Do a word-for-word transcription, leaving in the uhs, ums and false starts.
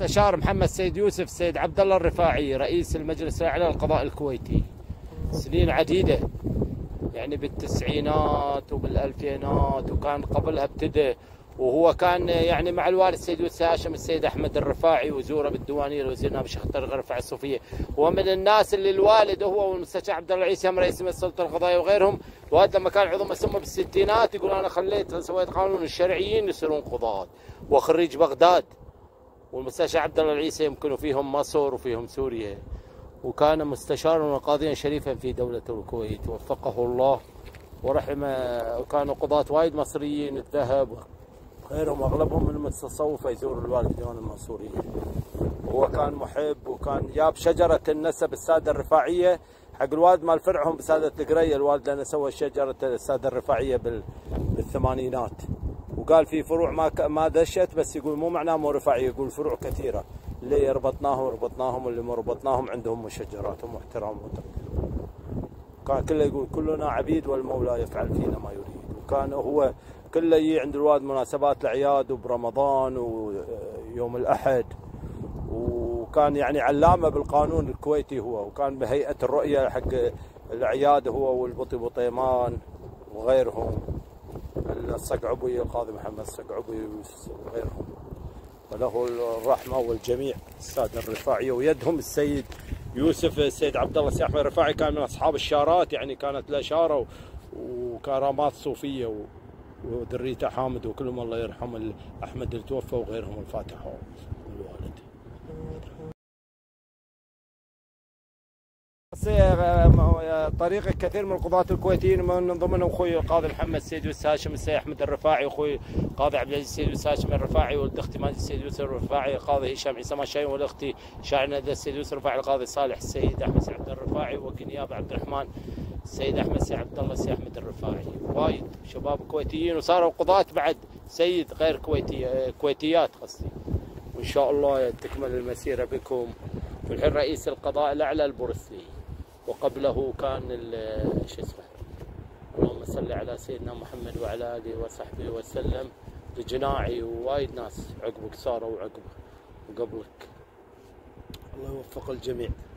المستشار محمد سيد يوسف سيد عبد الله الرفاعي رئيس المجلس الأعلى للقضاء الكويتي سنين عديدة، يعني بالتسعينات وبالألفينات، وكان قبلها ابتدى، وهو كان يعني مع الوالد السيد يوسف هاشم السيد أحمد الرفاعي وزوره بالديوانية الوزير نائب الشيخ طارق الرفاعي الصوفية. ومن الناس اللي الوالد هو والمستشار عبد الله العيسي هم رئيس السلطة القضائية وغيرهم، وهذا لما كان عضو مسمى بالستينات يقول أنا خليت سويت قانون الشرعيين يصيرون قضاة، وخريج بغداد. والمستشار عبد الله العيسي يمكن فيهم مصر وفيهم سوريا، وكان مستشارا وقاضيا شريفا في دولة الكويت وفقه الله ورحمه. وكانوا قضاة وايد مصريين الذهب وغيرهم اغلبهم من المتصوفه يزور الوالد ديوان المنصوريه. وهو كان محب، وكان جاب شجره النسب الساده الرفاعيه حق الوالد مال فرعهم بساده القريه. الوالد لنا سوى شجره الساده الرفاعيه بالثمانينات، وقال في فروع ما ما دشت، بس يقول مو معناه مو رفاعيه، يقول فروع كثيره اللي ربطناهم ربطناهم واللي ما ربطناهم عندهم مشجراتهم واحترام وتقدير. كان كله يقول كلنا عبيد والمولى يفعل فينا ما يريد. وكان هو كله يجي عند الوالد مناسبات الاعياد وبرمضان ويوم الاحد، وكان يعني علامه بالقانون الكويتي هو، وكان بهيئه الرؤيه حق الاعياد هو والبطي بطيمان وغيرهم، الصقعبي القاضي محمد الصقعبي وغيرهم، وله الرحمه والجميع الساده الرفاعيه. ويدهم السيد يوسف السيد عبد الله السيد احمد الرفاعي كان من اصحاب الشارات، يعني كانت له شاره وكرامات صوفيه، وذريته حامد وكلهم الله يرحم احمد اللي توفى وغيرهم الفاتحه والوالد. طريق كثير من القضاة الكويتيين من ضمنهم اخوي القاضي محمد السيد يوسف هاشم السيد احمد الرفاعي، واخوي القاضي عبد العزيز السيد يوسف هاشم الرفاعي، ولد اختي ماجد السيد يوسف الرفاعي، القاضي هشام عيسى ماشاين، ولد اختي شاعر السيد يوسف الرفاعي، القاضي صالح السيد احمد السيد عبد الرفاعي، وكيل نيابه عبد الرحمن السيد احمد السيد عبد الله السيد احمد الرفاعي. وايد شباب كويتيين وصاروا قضاة بعد سيد غير كويتي كويتيات قصدي. وان شاء الله تكمل المسيره بكم. والحين رئيس القضاء الاعلى البورسلي، وقبله كان شو اسمه، اللهم صل على سيدنا محمد وعلى اله وصحبه وسلم، الجناعي ووايد ناس عقبك صاروا وعقبه وقبلك. الله يوفق الجميع.